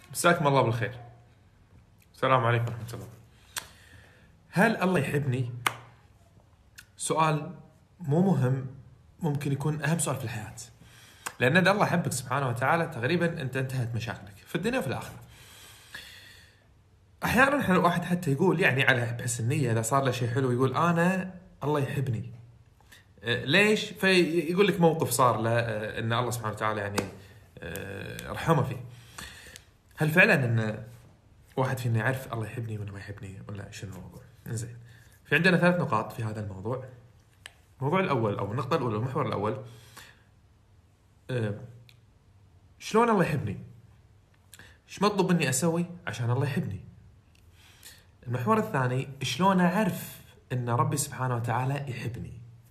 مساكم الله بالخير. السلام عليكم ورحمة الله. هل الله يحبني؟ سؤال مو مهم، ممكن يكون أهم سؤال في الحياة. لأن إذا الله يحبك سبحانه وتعالى تقريبا أنت انتهت مشاكلك في الدنيا وفي الآخرة. أحيانا الواحد حتى يقول يعني على بحس النية إذا صار له شيء حلو يقول أنا الله يحبني. ليش؟ فيقول لك موقف صار له إن الله سبحانه وتعالى يعني رحمه فيه. هل فعلا إن واحد فينا يعرف الله يحبني ولا ما يحبني ولا شنو الموضوع؟ زين. في عندنا 3 نقاط في هذا الموضوع. الموضوع الأول أو النقطة الأولى المحور الأول، شلون الله يحبني؟ ايش مطلوب مني أسوي عشان الله يحبني؟ المحور الثاني، شلون أعرف إن ربي سبحانه وتعالى يحبني؟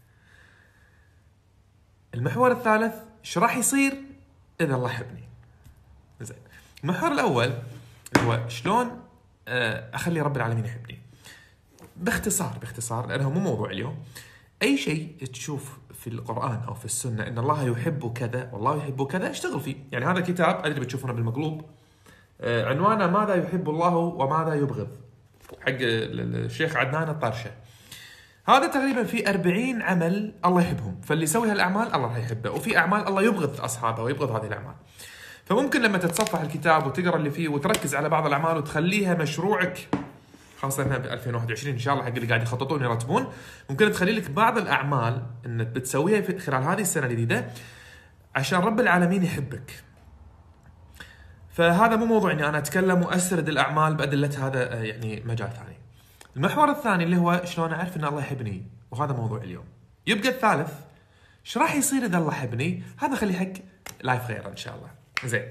المحور الثالث، ايش راح يصير إذا الله يحبني؟ زين. المحور الأول هو شلون أخلي رب العالمين يحبني. باختصار لأنه مو موضوع اليوم. أي شيء تشوف في القرآن أو في السنة إن الله يحب كذا والله يحب كذا اشتغل فيه. يعني هذا كتاب أدري بتشوفونه بالمقلوب، عنوانه ماذا يحب الله وماذا يبغض، حق الشيخ عدنان الطرشة. هذا تقريبا في 40 عمل الله يحبهم، فاللي يسوي هالأعمال الله راح يحبه، وفي أعمال الله يبغض أصحابه ويبغض هذه الأعمال. فممكن لما تتصفح الكتاب وتقرأ اللي فيه وتركز على بعض الأعمال وتخليها مشروعك، خاصة ب 2021 إن شاء الله حق اللي قاعد يخططون يرتبون، ممكن تخلي لك بعض الأعمال إن بتسويها في خلال هذه السنة الجديدة عشان رب العالمين يحبك. فهذا مو موضوع إني أنا أتكلم وأسرد الأعمال بأدلة، هذا يعني مجال ثاني. المحور الثاني اللي هو شلون أعرف إن الله يحبني، وهذا موضوع اليوم. يبقى الثالث، إيش راح يصير إذا الله يحبني؟ هذا خليه حق لايف غيره إن شاء الله. زين.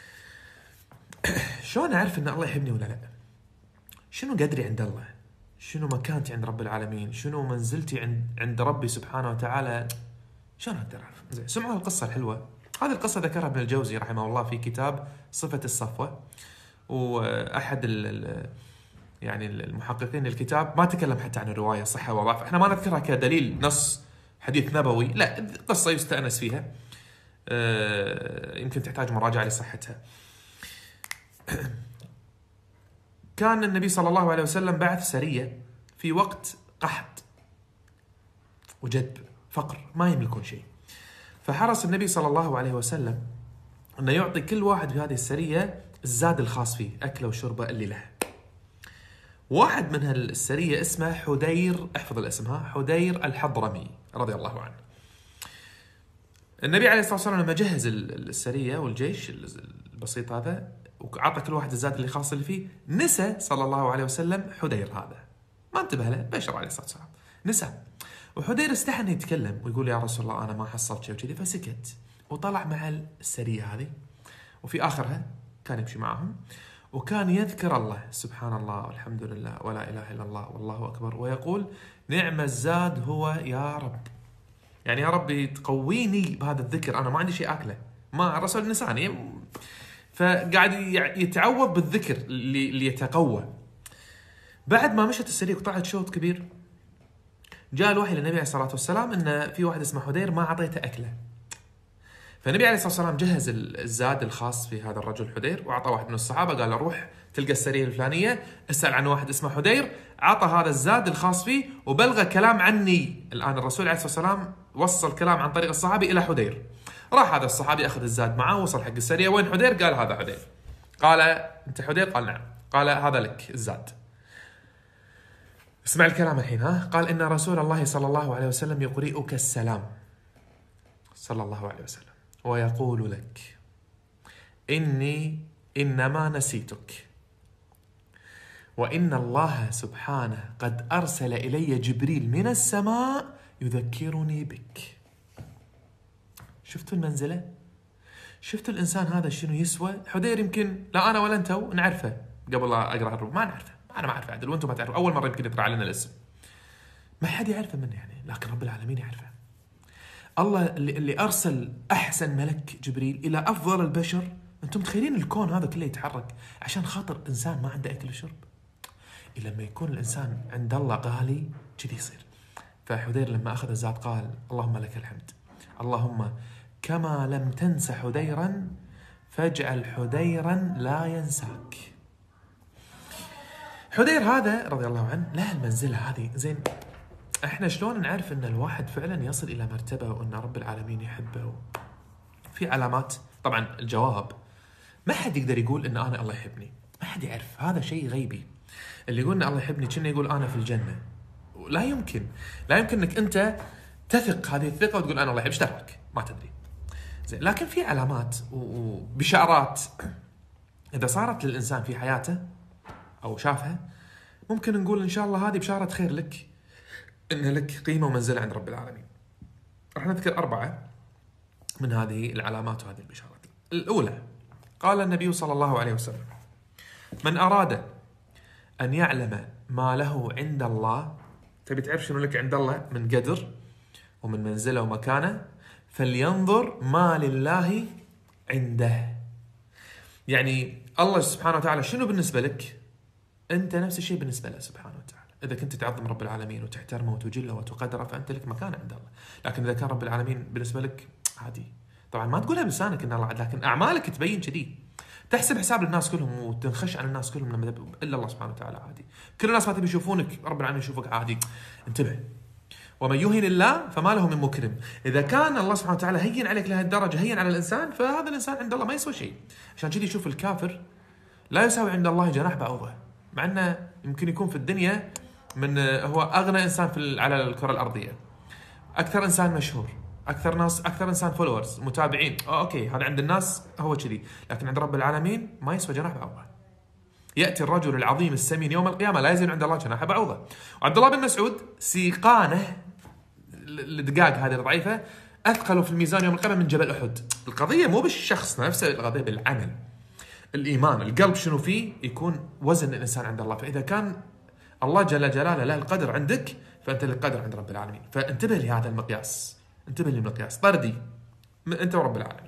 شلون أعرف إن الله يحبني ولا لا؟ شنو قدري عند الله؟ شنو مكانتي عند رب العالمين؟ شنو منزلتي عند ربي سبحانه وتعالى؟ شلون اقدر اعرف؟ زين، سمعوا القصه الحلوه. هذه القصه ذكرها ابن الجوزي رحمه الله في كتاب صفه الصفوه، واحد يعني المحققين الكتاب ما تكلم حتى عن الروايه صحه وضعف. احنا ما نذكرها كدليل نص حديث نبوي، لا، قصه يستانس فيها، يمكن تحتاج مراجعه لصحتها. كان النبي صلى الله عليه وسلم بعث سرية في وقت قحط وجدب فقر، ما يملكون شيء. فحرص النبي صلى الله عليه وسلم أنه يعطي كل واحد في هذه السرية الزاد الخاص فيه، أكله وشربه اللي له. واحد من هالسرية اسمه حدير، احفظ الاسم، حدير الحضرمي رضي الله عنه. النبي عليه الصلاة والسلام لما جهز السرية والجيش البسيط هذا وعطى كل واحد الزاد اللي خاص اللي فيه، نسى صلى الله عليه وسلم حدير هذا، ما انتبه له، بشر عليه الصلاة والسلام، نسى. وحدير استحى انه يتكلم ويقول يا رسول الله انا ما حصلت شيء وكذي، فسكت وطلع مع السرية هذه، وفي اخرها كان يمشي معهم وكان يذكر الله، سبحان الله والحمد لله ولا اله الا الله والله اكبر، ويقول نعم الزاد هو يا رب. يعني يا ربي تقويني بهذا الذكر، انا ما عندي شيء اكله، ما رسول نساني، فقاعد يتعوض بالذكر اللي يتقوى. بعد ما مشت السرية وقطعت شوط كبير، جاء الوحي للنبي عليه الصلاة والسلام ان في واحد اسمه حدير ما عطيته اكله. فالنبي عليه الصلاة والسلام جهز الزاد الخاص في هذا الرجل حدير، وعطى واحد من الصحابة قال له روح تلقى السرية الفلانية، اسأل عن واحد اسمه حدير، عطى هذا الزاد الخاص فيه وبلغ كلام عني. الآن الرسول عليه الصلاة والسلام وصل كلام عن طريق الصحابي إلى حدير. راح هذا الصحابي أخذ الزاد معه، وصل حق السرية، وين حدير؟ قال هذا حدير. قال أنت حدير؟ قال نعم. قال هذا لك الزاد. اسمع الكلام الحين، قال إن رسول الله صلى الله عليه وسلم يقرئك السلام صلى الله عليه وسلم ويقول لك إني إنما نسيتك، وإن الله سبحانه قد أرسل إلي جبريل من السماء يذكرني بك. شفتوا المنزلة؟ شفتوا الإنسان هذا شنو يسوى؟ حدير يمكن لا أنا ولا أنتوا نعرفه قبل لا أقرأ الروم، ما نعرفه، أنا ما أعرفه عدل، وأنتم ما تعرفوا، أول مرة يمكن يطلع لنا الاسم، ما حد يعرفه منه يعني، لكن رب العالمين يعرفه. الله اللي أرسل أحسن ملك جبريل إلى أفضل البشر. أنتم متخيلين الكون هذا كله يتحرك عشان خاطر إنسان ما عنده أكل وشرب؟ لما يكون الإنسان عند الله غالي كذي يصير. فحدير لما أخذ الزاد قال اللهم لك الحمد، اللهم كما لم تنس حديرا فاجعل حديرا لا ينساك. حدير هذا رضي الله عنه له المنزلة هذه. زين، احنا شلون نعرف ان الواحد فعلا يصل الى مرتبة وان رب العالمين يحبه؟ في علامات. طبعا الجواب ما حد يقدر يقول ان انا الله يحبني، ما حد يعرف، هذا شيء غيبي. اللي يقول ان الله يحبني كأنه يقول انا في الجنة. لا يمكن انك انت تثق هذه الثقة وتقول انا الله يحب. ايش دراك؟ ما تدري. زين، لكن في علامات وبشارات اذا صارت للانسان في حياته او شافها، ممكن نقول ان شاء الله هذه بشارة خير لك، ان لك قيمة ومنزلة عند رب العالمين. راح نذكر 4 من هذه العلامات وهذه البشارات. الأولى، قال النبي صلى الله عليه وسلم: من أراد أن يعلم ما له عند الله، تبي تعرف شنو لك عند الله من قدر ومن منزلة ومكانة، فلينظر ما لله عنده. يعني الله سبحانه وتعالى شنو بالنسبة لك؟ أنت نفس الشيء بالنسبة له سبحانه وتعالى. إذا كنت تعظم رب العالمين وتحترمه وتجله وتقدره، فأنت لك مكان عند الله. لكن إذا كان رب العالمين بالنسبة لك عادي، طبعا ما تقولها بلسانك إن الله عاد، لكن أعمالك تبين كذي. تحسب حساب الناس كلهم وتنخش على الناس كلهم لما إلا الله سبحانه وتعالى عادي. كل الناس ما تبي يشوفونك، رب العالمين يشوفك عادي. انتبه. ومن يهن الله فما له من مكرم. إذا كان الله سبحانه وتعالى هين عليك لهالدرجة، هين على الإنسان، فهذا الإنسان عند الله ما يسوى شيء. عشان كذي يشوف الكافر لا يساوي عند الله جناح بعوضة، مع أنه يمكن يكون في الدنيا هو أغنى إنسان على الكرة الأرضية، أكثر إنسان مشهور، أكثر إنسان فولورز، متابعين. أوكي، هذا عند الناس هو كذي، لكن عند رب العالمين ما يسوى جناح بعوضة. يأتي الرجل العظيم السمين يوم القيامة لا يزن عند الله جناح بعوضة. وعبد الله بن مسعود سيقانه الدقاق هذه الضعيفة أثقل في الميزان يوم القيامة من جبل أحد. القضية مو بالشخص نفسه، القضية بالعمل، الإيمان، القلب شنو فيه، يكون وزن الإنسان عند الله. فإذا كان الله جل جلاله له القدر عندك، فأنت للقدر عند رب العالمين. فانتبه لهذا المقياس، انتبه للمقياس طردي أنت ورب العالمين.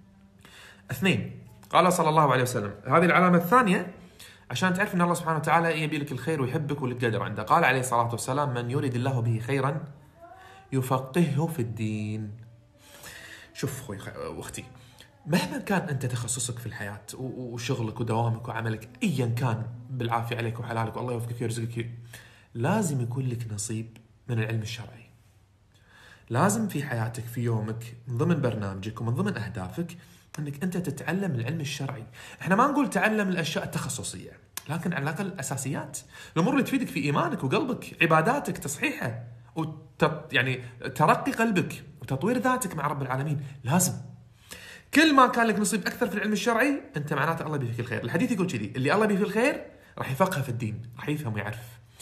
2، قال صلى الله عليه وسلم، هذه العلامة الثانية عشان تعرف أن الله سبحانه وتعالى يبي لك الخير ويحبك ولك قدر عنده. قال عليه الصلاة والسلام: من يريد الله به خيرا يفقهه في الدين. شوف أخوي واختي، مهما كان أنت تخصصك في الحياة وشغلك ودوامك وعملك أيا كان، بالعافية عليك وحلالك والله يوفقك ويرزقك، لازم يكون لك نصيب من العلم الشرعي. لازم في حياتك، في يومك، من ضمن برنامجك ومن ضمن أهدافك، أنك أنت تتعلم العلم الشرعي. إحنا ما نقول تعلم الأشياء التخصصية، لكن على الأقل الأساسيات، الأمور اللي تفيدك في إيمانك وقلبك، عباداتك، تصحيحها، يعني ترقي قلبك وتطوير ذاتك مع رب العالمين. لازم كل ما كان لك نصيب أكثر في العلم الشرعي، أنت معناته الله بيه فيك الخير. الحديث يقول كذي: اللي الله بيه فيه الخير راح يفقه في الدين، راح يفهم ويعرف.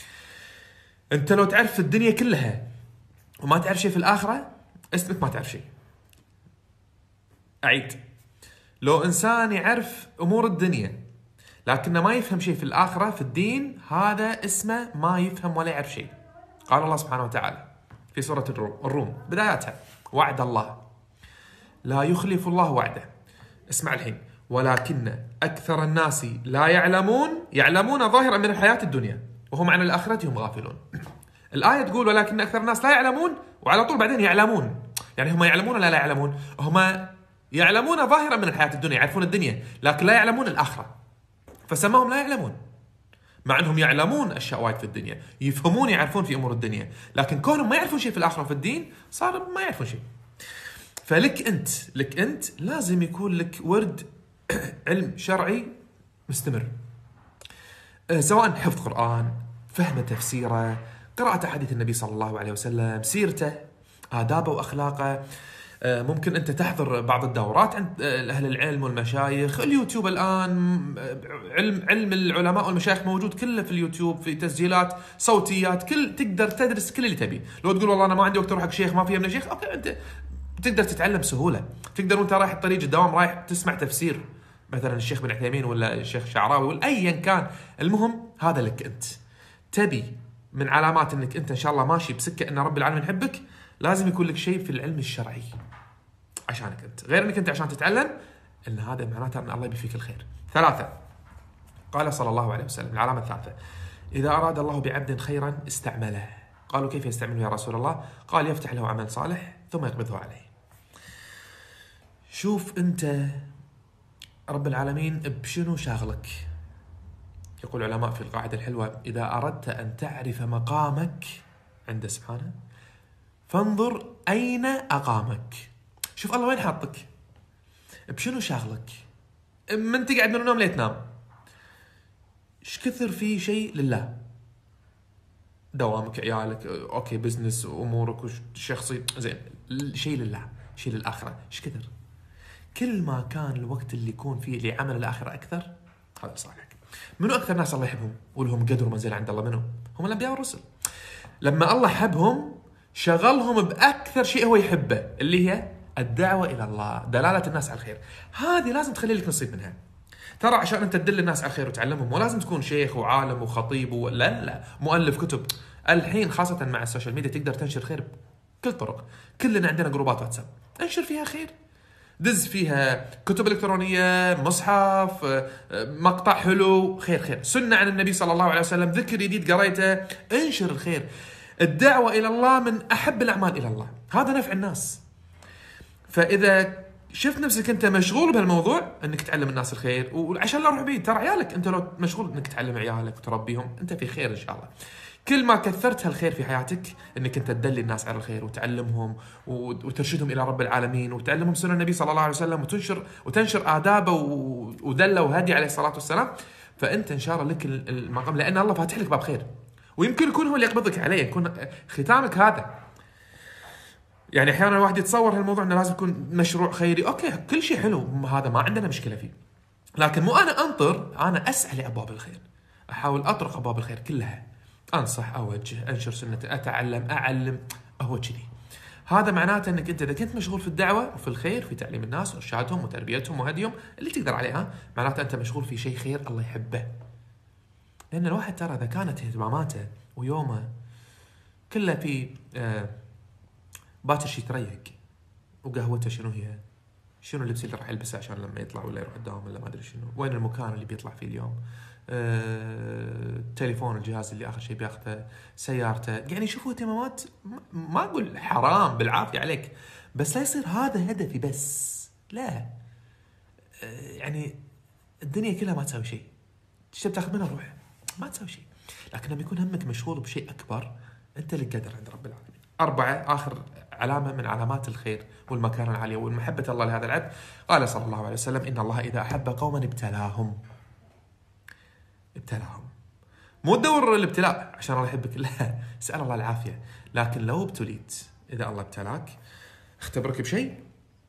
أنت لو تعرف في الدنيا كلها وما تعرف شيء في الآخرة، اسمك ما تعرف شيء. أعيد، لو إنسان يعرف أمور الدنيا لكنه ما يفهم شيء في الآخرة، في الدين، هذا اسمه ما يفهم ولا يعرف شيء. قال الله سبحانه وتعالى في سورة الروم بداياتها: وعد الله لا يخلف الله وعده. اسمع الحين: ولكن أكثر الناس لا يعلمون ظاهرا من الحياة الدنيا وهم عن الآخرة هم غافلون. الآية تقول ولكن أكثر الناس لا يعلمون، وعلى طول بعدين يعلمون. يعني هم يعلمون ولا لا يعلمون؟ هم يعلمون ظاهرا من الحياة الدنيا، يعرفون الدنيا، لكن لا يعلمون الآخرة، فسماهم لا يعلمون. مع أنهم يعلمون أشياء وايد في الدنيا، يفهمون، يعرفون في أمور الدنيا، لكن كونهم ما يعرفون شيء في الآخرة وفي الدين، صار ما يعرفون شيء. فلك أنت لازم يكون لك ورد علم شرعي مستمر، سواء حفظ قرآن، فهم تفسيره، قراءة أحاديث النبي صلى الله عليه وسلم، سيرته، آدابه وأخلاقه. ممكن أنت تحضر بعض الدورات عند أهل العلم والمشايخ. اليوتيوب الآن علم العلماء والمشايخ موجود كله في اليوتيوب، في تسجيلات صوتيات، تقدر تدرس كل اللي تبي. لو تقول والله أنا ما عندي وقت أروح حق شيخ، ما فيها من الشيخ، أوكي، أنت تقدر تتعلم بسهولة. تقدر وأنت رايح الطريق الدوام رايح تسمع تفسير مثلا الشيخ بن عثيمين ولا الشيخ شعراوي ولا أيا كان. المهم هذا لك أنت. تبي من علامات أنك أنت إن شاء الله ماشي بسكة أن رب العالمين يحبك، لازم يكون لك شيء في العلم الشرعي عشانك أنت، غير أنك أنت عشان تتعلم، إن هذا معناته أن الله بيفيك الخير. 3، قال صلى الله عليه وسلم العلامة الثالثة: إذا أراد الله بعبد خيرا استعمله. قالوا: كيف يستعمله يا رسول الله؟ قال: يفتح له عمل صالح ثم يقبضه عليه. شوف أنت رب العالمين بشنو شاغلك. يقول العلماء في القاعدة الحلوة: إذا أردت أن تعرف مقامك عند سبحانه فانظر أين أقامك. شوف الله وين حاطك، بشنو شاغلك. من تقعد من النوم ليتنام ايش كثر في شيء لله، دوامك، عيالك، اوكي، بزنس، امورك الشخصي، زين، شيء لله، شيء للآخرة، ايش كثر. كل ما كان الوقت اللي يكون فيه لعمل الآخرة أكثر، هذا صحيح. منو أكثر ناس الله يحبهم ولهم قدر ومنزل عند الله؟ منو هم؟ الأنبياء والرسل. لما الله حبهم شغلهم بأكثر شيء هو يحبه، اللي هي الدعوة إلى الله، دلالة الناس على الخير. هذه لازم تخلي لك نصيب منها. ترى عشان أنت تدل الناس على الخير وتعلمهم، مو لازم تكون شيخ وعالم وخطيب لا مؤلف كتب. الحين خاصة مع السوشيال ميديا تقدر تنشر خير بكل طرق. كلنا عندنا جروبات واتساب، انشر فيها خير، دز فيها كتب إلكترونية، مصحف، مقطع حلو، خير، سنة عن النبي صلى الله عليه وسلم، ذكر جديد قريته، انشر الخير. الدعوة إلى الله من أحب الأعمال إلى الله، هذا نفع الناس. فإذا شفت نفسك أنت مشغول بهالموضوع، أنك تعلم الناس الخير، وعشان لا أروح بعيد، ترى عيالك أنت لو مشغول أنك تعلم عيالك وتربيهم، أنت في خير إن شاء الله. كل ما كثرت هالخير في حياتك، انك انت تدلي الناس على الخير وتعلمهم وترشدهم الى رب العالمين وتعلمهم سنة النبي صلى الله عليه وسلم وتنشر آدابه ودله وهدي عليه الصلاة والسلام، فانت ان شاء الله لك المقام، لان الله فاتح لك باب خير، ويمكن يكون هو اللي يقبضك عليه، يكون ختامك هذا. يعني احيانا الواحد يتصور هالموضوع انه لازم يكون مشروع خيري، اوكي كل شيء حلو، هذا ما عندنا مشكلة فيه، لكن مو انا انطر، انا اسعى لابواب الخير، احاول اطرق ابواب الخير كلها، انصح، اوجه، انشر سنة، اتعلم، اعلم، هو كذي. هذا معناته انك انت اذا كنت مشغول في الدعوه وفي الخير، في تعليم الناس وارشادهم وتربيتهم وهديهم اللي تقدر عليها، معناته انت مشغول في شيء خير الله يحبه. لان الواحد ترى اذا كانت اهتماماته ويومه كله في باكر شي تريق، وقهوته شنو هي، شنو اللبس اللي راح يلبسه عشان لما يطلع ولا يروح الدوام ولا ما ادري شنو، وين المكان اللي بيطلع فيه اليوم، تليفون، الجهاز اللي آخر شيء بياخذه، سيارته، يعني شوفوا اهتمامات، ما أقول حرام بالعافية عليك، بس لا يصير هذا هدفي بس، لا. يعني الدنيا كلها ما تسوي شيء، تشتري تاخذ منها روح، ما تسوي شيء. لكن لما يكون همك مشغول بشيء أكبر، أنت اللي قدر عند رب العالمين. 4 آخر علامة من علامات الخير والمكانة العالية والمحبة الله لهذا العبد، قال صلى الله عليه وسلم: إن الله إذا أحب قوما ابتلاهم. مو تدور الابتلاء عشان الله يحبك، لا، اسأل الله العافية. لكن لو ابتليت، إذا الله ابتلاك، اختبرك بشيء،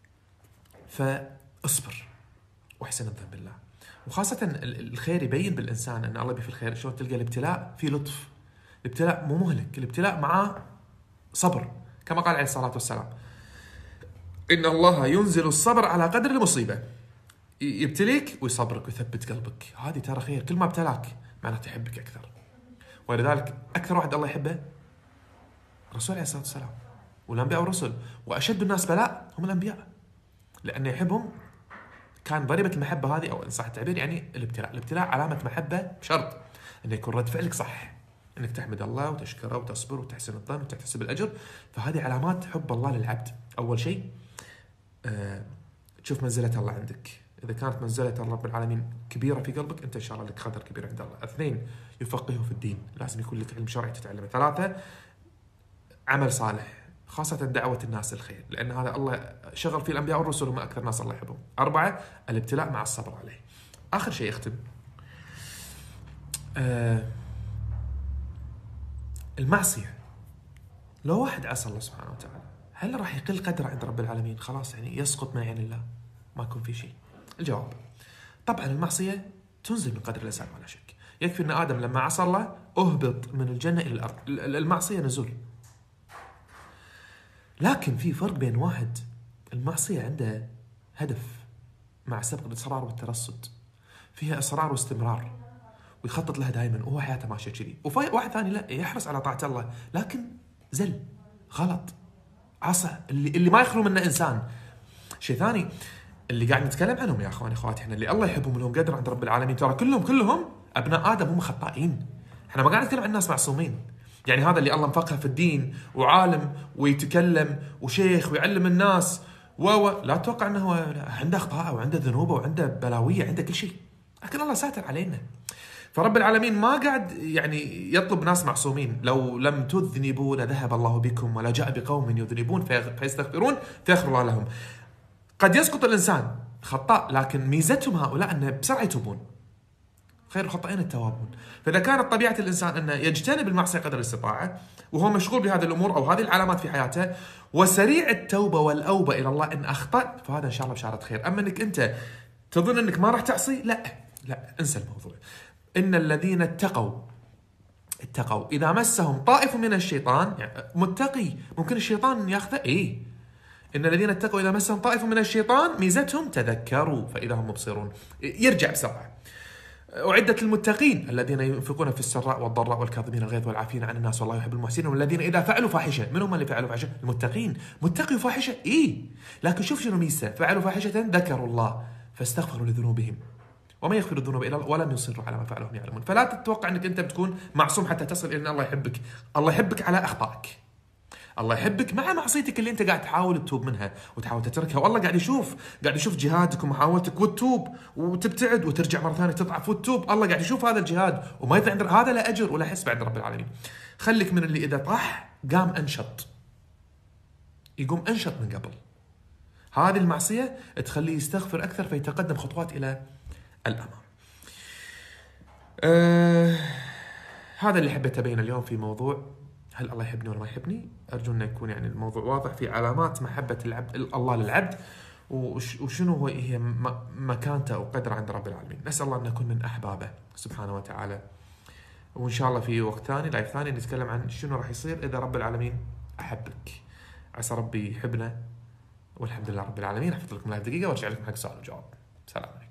فاصبر واحسن الظن بالله. وخاصة الخير يبين بالإنسان أن الله بي في الخير. شلون تلقى الابتلاء في لطف، الابتلاء مو مهلك، الابتلاء معاه صبر، كما قال عليه الصلاة والسلام: إن الله ينزل الصبر على قدر المصيبة. يبتليك ويصبرك ويثبت قلبك، هذه ترى خير. كل ما ابتلاك معناته يحبك أكثر. ولذلك أكثر واحد الله يحبه الرسول عليه الصلاة والسلام والأنبياء والرسل، وأشد الناس بلاء هم الأنبياء، لأن يحبهم كان ضريبة المحبة هذه، أو إن صح التعبير يعني الابتلاء علامة محبة، بشرط أن يكون رد فعلك صح، أنك تحمد الله وتشكره وتصبر وتحسن الظن وتحتسب الأجر. فهذه علامات حب الله للعبد. أول شيء تشوف منزلة الله عندك، إذا كانت منزلة رب العالمين كبيرة في قلبك، أنت إن شاء الله لك قدر كبير عند الله. 2 يفقهه في الدين، لازم يكون لك علم شرعي تتعلمه. 3 عمل صالح، خاصة دعوة الناس الخير، لأن هذا الله شغل فيه الأنبياء والرسل، هم أكثر ناس الله يحبهم. 4 الابتلاء مع الصبر عليه. آخر شيء يختم، المعصية. لو واحد عصى الله سبحانه وتعالى، هل راح يقل قدره عند رب العالمين؟ خلاص يعني يسقط من عين الله، ما يكون في شيء؟ الجواب: طبعا المعصية تنزل من قدر الإنسان ولا شك. يكفي أن آدم لما عصى الله أهبط من الجنة إلى الأرض، المعصية نزول. لكن في فرق بين واحد المعصية عنده هدف مع سبق الإصرار والترصد، فيها إصرار واستمرار ويخطط لها دائما وهو حياته ماشية كذي، وفي واحد ثاني لا، يحرص على طاعة الله لكن زل، غلط، عصى، اللي ما يخلو منه إنسان. شيء ثاني اللي قاعد نتكلم عنهم يا اخواني اخواتي، احنا اللي الله يحبهم لهم قدر عند رب العالمين، ترى كلهم ابناء ادم، هم خطائين. احنا ما قاعد نتكلم عن الناس معصومين. يعني هذا اللي الله مفقه في الدين وعالم ويتكلم وشيخ ويعلم الناس لا تتوقع انه هو عنده اخطاء وعنده ذنوب وعنده بلاويه، عنده كل شيء، لكن الله ساتر علينا. فرب العالمين ما قاعد يعني يطلب ناس معصومين. لو لم تذنبوا لذهب الله بكم ولا جاء بقوم يذنبون فيستغفرون فيغفر الله لهم. قد يسقط الانسان خطاء، لكن ميزتهم هؤلاء انه بسرعه يتوبون. خير الخطائين التوابون. فاذا كانت طبيعه الانسان انه يجتنب المعصيه قدر الاستطاعه وهو مشغول بهذه الامور او هذه العلامات في حياته وسريع التوبه والاوبه الى الله ان اخطات، فهذا ان شاء الله بشاره خير. اما انك انت تظن انك ما راح تعصي، لا انسى الموضوع. ان الذين اتقوا اذا مسهم طائف من الشيطان، يعني متقي ممكن الشيطان ياخذه، ان الذين اتقوا اذا مسهم طائف من الشيطان ميزتهم تذكروا فاذا هم مبصرون، يرجع بسرعه. أعدت للمتقين الذين ينفقون في السراء والضراء والكاظمين الغيظ والعافين عن الناس والله يحب المحسنين والذين إذا فعلوا فاحشة. من هم اللي فعلوا فاحشة؟ المتقين. متقي وفاحشة لكن شوف شنو ميزته، فعلوا فاحشة ذكروا الله فاستغفروا لذنوبهم وما يغفر الذنوب إلا الله ولم يصروا على ما فعلوا وهم يعلمون. فلا تتوقع أنك أنت بتكون معصوم حتى تصل إلى أن الله يحبك. الله يحبك على أخطائك، الله يحبك مع معصيتك اللي انت قاعد تحاول تتوب منها وتحاول تتركها، والله قاعد يشوف جهادك ومحاولتك وتتوب وتبتعد وترجع مره ثانيه تضعف وتتوب. الله قاعد يشوف هذا الجهاد وما يدري عند هذا لا اجر ولا حسب عند رب العالمين. خليك من اللي اذا طاح قام انشط، يقوم انشط من قبل. هذه المعصيه تخليه يستغفر اكثر فيتقدم خطوات الى الامام. هذا اللي حبيت ابينه اليوم في موضوع هل الله يحبني ولا ما يحبني. أرجو أن يكون يعني الموضوع واضح في علامات محبة العبد الله للعبد وشنو هي مكانته وقدره عند رب العالمين. نسأل الله أن نكون من أحبابه سبحانه وتعالى. وإن شاء الله في وقت ثاني لايف ثاني نتكلم عن شنو راح يصير إذا رب العالمين أحبك. عسى ربي يحبنا والحمد لله رب العالمين. أحفظ لكم لايف دقيقة وارجع لكم حق سؤال وجواب. سلام عليكم.